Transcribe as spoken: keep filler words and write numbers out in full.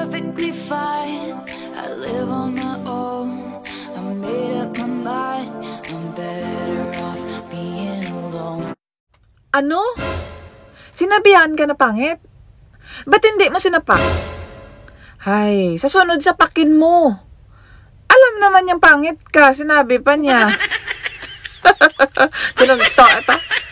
perfectly fine. I live on my own. I made up my mind. I'm better off being alone. Ano? Sinabihan ka na pangit? Ba't hindi mo sinapak? Hay, sa sunod sa pakin mo. Alam naman yung pangit ka, sinabi pa niya. Tinag to, ito.